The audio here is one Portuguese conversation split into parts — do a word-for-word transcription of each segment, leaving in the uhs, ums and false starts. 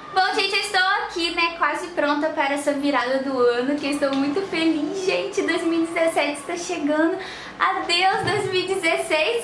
Bom, gente, eu estou aqui, né, quase pronta para essa virada do ano, que eu estou muito feliz, gente. dois mil e dezessete está chegando. Adeus, dois mil e dezesseis.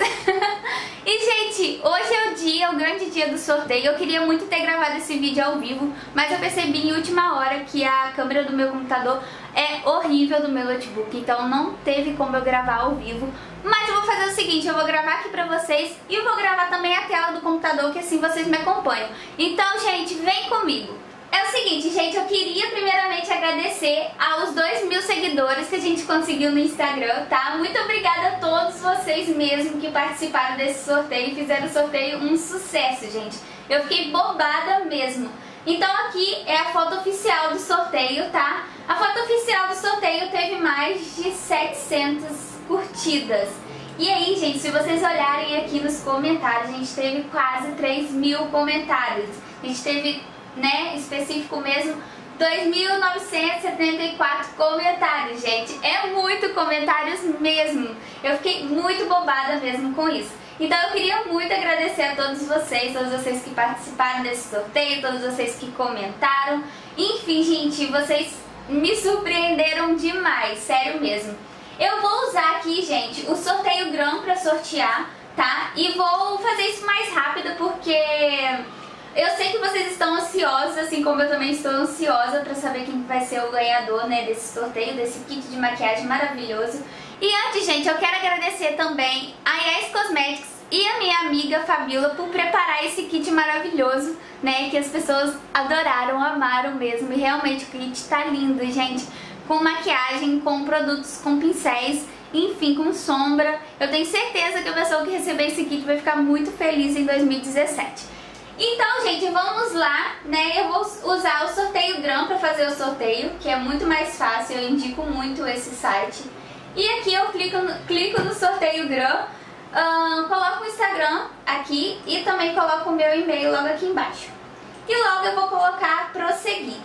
E, gente, hoje é o dia, o grande dia do sorteio. Eu queria muito ter gravado esse vídeo ao vivo, mas eu percebi em última hora que a câmera do meu computador é horrível do meu notebook, então não teve como eu gravar ao vivo. Mas eu vou fazer o seguinte, eu vou gravar aqui pra vocês e eu vou gravar também a tela do computador, que assim vocês me acompanham. Então, gente, vem comigo. É o seguinte, gente, eu queria primeiramente agradecer aos dois mil seguidores que a gente conseguiu no Instagram, tá? Muito obrigada a todos vocês mesmo que participaram desse sorteio e fizeram o sorteio um sucesso, gente. Eu fiquei bobada mesmo. Então aqui é a foto oficial do sorteio, tá? A foto oficial do sorteio teve mais de setecentas curtidas. E aí, gente, se vocês olharem aqui nos comentários, a gente teve quase três mil comentários. A gente teve, né, específico mesmo, dois mil novecentos e setenta e quatro comentários, gente. É muito comentários mesmo. Eu fiquei muito bobada mesmo com isso. Então eu queria muito agradecer a todos vocês, todos vocês que participaram desse sorteio, todos vocês que comentaram. Enfim, gente, vocês me surpreenderam demais, sério mesmo. Eu vou usar aqui, gente, o sorteio grão pra sortear, tá? E vou fazer isso mais rápido porque eu sei que vocês estão ansiosos, assim como eu também estou ansiosa pra saber quem vai ser o ganhador, né, desse sorteio, desse kit de maquiagem maravilhoso. E antes, gente, eu quero agradecer também a Yes Cosmetics e a minha amiga Fabiola por preparar esse kit maravilhoso, né, que as pessoas adoraram, amaram mesmo. E realmente o kit tá lindo, gente, com maquiagem, com produtos, com pincéis, enfim, com sombra. Eu tenho certeza que a pessoa que receber esse kit vai ficar muito feliz em dois mil e dezessete. Então, gente, vamos lá, né? Eu vou usar o sorteio grão para fazer o sorteio, que é muito mais fácil, eu indico muito esse site. E aqui eu clico no, clico no sorteio grão, uh, coloco o Instagram aqui e também coloco o meu e-mail logo aqui embaixo. E logo eu vou colocar prosseguir.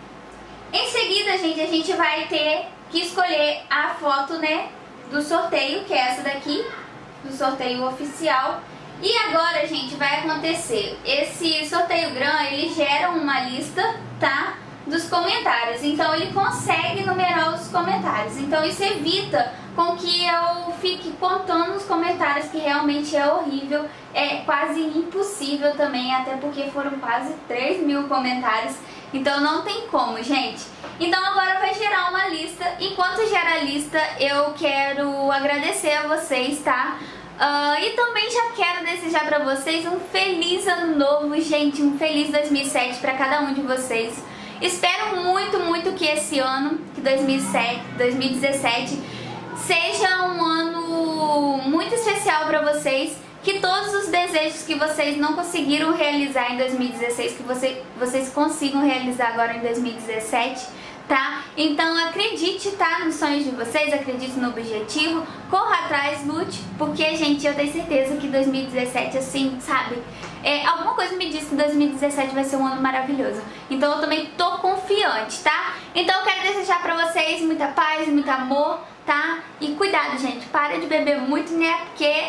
Em seguida, gente, a gente vai ter que escolher a foto, né, do sorteio, que é essa daqui, do sorteio oficial. E agora, gente, vai acontecer, esse sorteio grão, ele gera uma lista, tá, dos comentários. Então ele consegue numerar os comentários. Então isso evita com que eu fique contando os comentários, que realmente é horrível, é quase impossível também, até porque foram quase três mil comentários. Então não tem como, gente. Então agora vai gerar uma lista. Enquanto gera a lista, eu quero agradecer a vocês, tá? Uh, e também já quero desejar pra vocês um feliz ano novo, gente. Um feliz dois mil e sete pra cada um de vocês. Espero muito, muito que esse ano, que dois mil e dezessete, seja um ano muito especial pra vocês. Que todos os desejos que vocês não conseguiram realizar em dois mil e dezesseis, que você, vocês consigam realizar agora em dois mil e dezessete, tá? Então acredite, tá, nos sonhos de vocês, acredite no objetivo, corra atrás, lute, porque, gente, eu tenho certeza que dois mil e dezessete, assim, sabe, é, alguma coisa me diz que dois mil e dezessete vai ser um ano maravilhoso. Então eu também tô confiante, tá? Então eu quero desejar pra vocês muita paz, muito amor, tá? E cuidado, gente, para de beber muito, né, porque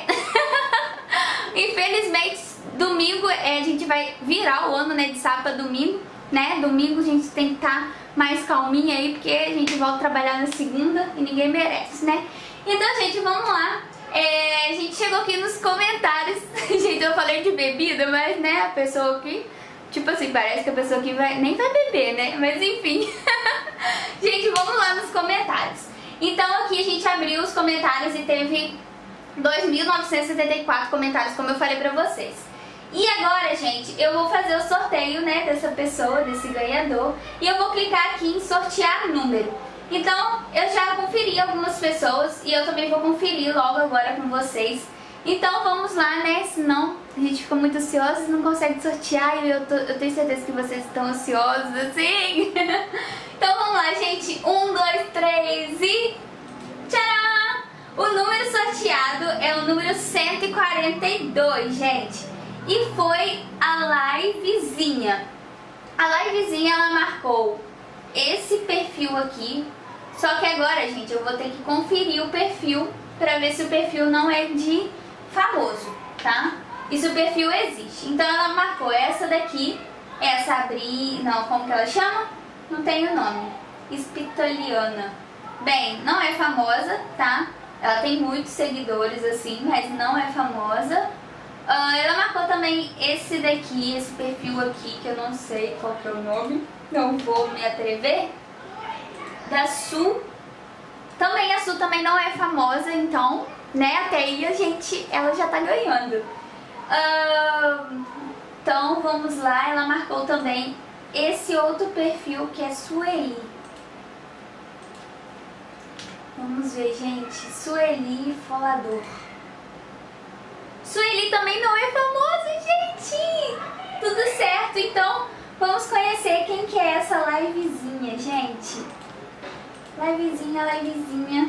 infelizmente domingo é, a gente vai virar o ano, né, de sábado a domingo, né? Domingo a gente tem que estar mais calminha aí, porque a gente volta a trabalhar na segunda e ninguém merece, né? Então, gente, vamos lá. É, a gente chegou aqui nos comentários. Gente, eu falei de bebida, mas, né, a pessoa aqui, tipo assim, parece que a pessoa aqui vai, nem vai beber, né? Mas enfim. Gente, vamos lá nos comentários. Então aqui a gente abriu os comentários e teve dois mil novecentos e setenta e quatro comentários, como eu falei pra vocês. E agora, gente, eu vou fazer o sorteio, né, dessa pessoa, desse ganhador. E eu vou clicar aqui em sortear número. Então, eu já conferi algumas pessoas e eu também vou conferir logo agora com vocês. Então, vamos lá, né, senão a gente fica muito ansiosa e não consegue sortear. E eu, tô, eu tenho certeza que vocês estão ansiosos, assim. Então, vamos lá, gente. Um, dois, três e... tcharam! O número sorteado é o número cento e quarenta e dois, gente. E foi a Livezinha. A Livezinha, ela marcou esse perfil aqui. Só que agora, gente, eu vou ter que conferir o perfil pra ver se o perfil não é de famoso, tá? E se o perfil existe. Então ela marcou essa daqui, É a Sabri... Não, como que ela chama? Não tem o nome. Spitoliana. Bem, não é famosa, tá? Ela tem muitos seguidores, assim, mas não é famosa. Uh, ela marcou também esse daqui, esse perfil aqui, que eu não sei qual que é o nome. Não vou me atrever. Da Su. Também a Su também não é famosa, então, né, até aí a gente, ela já tá ganhando. Uh, então, vamos lá, ela marcou também esse outro perfil que é Sueli. Vamos ver, gente, Sueli Folador. Sueli também não é famosa, gente! Tudo certo, então vamos conhecer quem que é essa livezinha, gente. Livezinha, livezinha.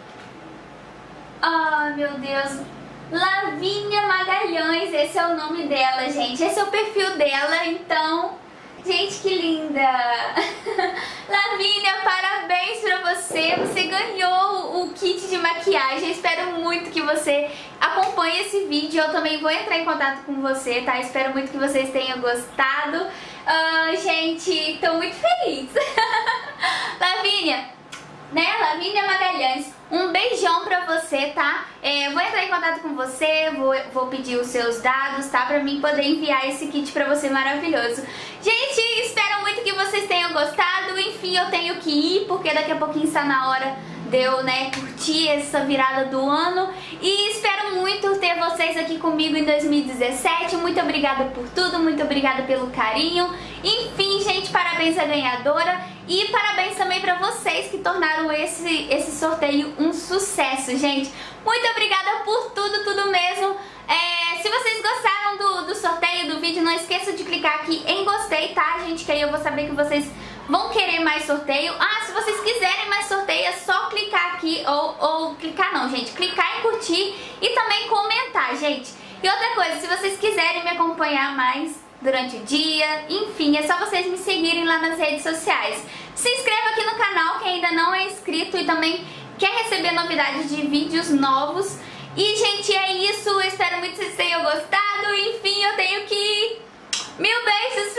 Ah, oh, meu Deus. Lavínia Magalhães, esse é o nome dela, gente. Esse é o perfil dela, então... Gente, que linda! Lavínia, parabéns pra você. Você ganhou o kit de maquiagem. Espero muito que você acompanhe esse vídeo. Eu também vou entrar em contato com você, tá? Espero muito que vocês tenham gostado. Uh, gente, tô muito feliz. Lavínia, né? Lavínia Magalhães, um beijão pra você, tá? É, vou entrar em contato com você, vou, vou pedir os seus dados, tá? Pra mim poder enviar esse kit pra você maravilhoso. Gente, espero muito que vocês tenham gostado. Enfim, eu tenho que ir, porque daqui a pouquinho está na hora de eu, né, curtir essa virada do ano. E espero muito ter vocês aqui comigo em dois mil e dezessete. Muito obrigada por tudo, muito obrigada pelo carinho. Enfim, gente, parabéns à ganhadora. E parabéns também pra vocês que tornaram esse, esse sorteio um sucesso, gente. Muito obrigada por tudo, tudo mesmo. É, se vocês gostaram do, do sorteio, do vídeo, não esqueça de clicar aqui em gostei, tá, gente? Que aí eu vou saber que vocês vão querer mais sorteio. Ah, se vocês quiserem mais sorteio, é só clicar aqui, ou, ou clicar não, gente. Clicar em curtir e também comentar, gente. E outra coisa, se vocês quiserem me acompanhar mais durante o dia, enfim, é só vocês me seguirem lá nas redes sociais. Se inscreva aqui no canal quem ainda não é inscrito e também quer receber novidades de vídeos novos. E, gente, é isso. Eu espero muito que vocês tenham gostado. Enfim, eu tenho que ir. Mil beijos!